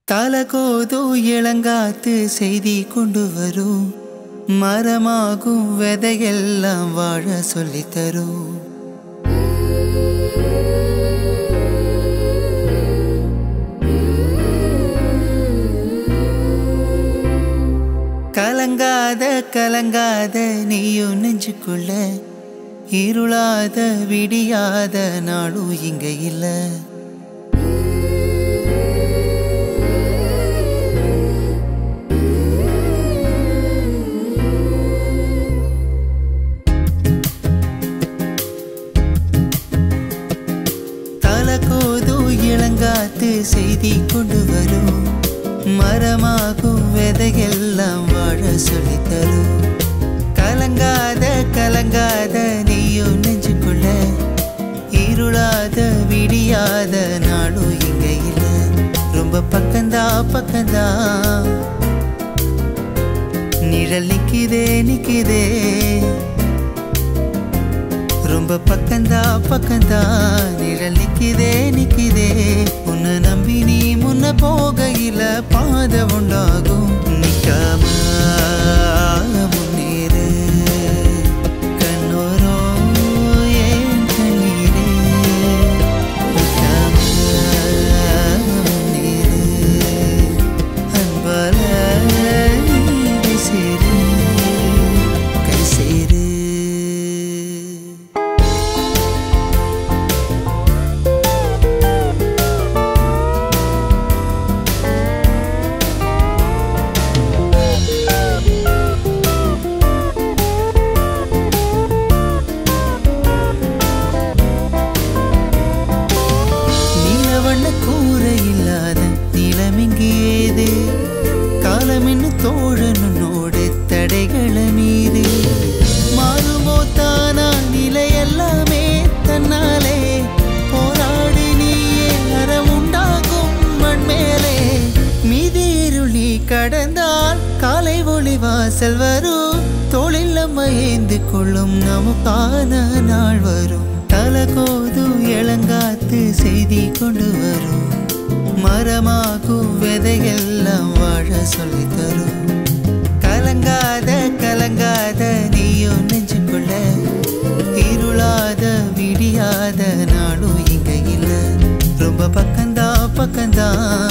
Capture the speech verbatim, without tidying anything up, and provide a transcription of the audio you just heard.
தலகோது இளங்காத்து செய்தி கொண்டு வரும் மரமாகும் விதையெல்லாம் வாழ சொல்லித்தரும் கலங்காத கலங்காத நீயும் நெஞ்சுக்குள்ள இருளாத விடியாத நாளும் இங்க இல்ல தலகோது இளங்காத்து செய்தி கொண்டு வரும் மரமாகும் விதையெல்லாம் வாழ சொல்லித்தரும் கலங்காத கலங்காத நீயும் நெஞ்சுக்குள்ள இருளாத விடியாத நாளும் இங்க இல்ல ரொம்ப பக்கந்தா பக்கந்தா நிழல் நிக்குதே நிக்குதே ரொம்ப பக்கந்தா பக்கந்தா நிழல் நிக்குதே நிக்குதே உன்னை நம்பி நீ முன்ன போகையில பாதை உண்டாகும் நிக்காம முன்னேறு கண்ணோரோ ஏன் கண்ணீரே நிக்காம முன்னேறு அன்பால நீ சேரு கை சேரு காலமின்னு தோழனோடு தடைகளை மீறி மாறுமோ தானா நிலை எல்லாமே தன்னாலே போராடு நீயே அறம் உண்டாகும் மண்மேலே மீதிருள் நீ கடந்தால் காலை ஒளி வாசல் வரும் தொழில் நம்ம ஏந்து கொள்ளும் நமக்கான நாள் வரும் தலகோது இளங்காத்து செய்தி கொண்டு வரும் மரமாகும் விதையெல்லாம் வாழ சொல்லித்தரும் கலங்காத கலங்காத நீயும் நெஞ்சுக்குள்ள இருளாத விடியாத நாளும் இங்க இல்ல ரொம்ப பக்கந்தா பக்கந்தா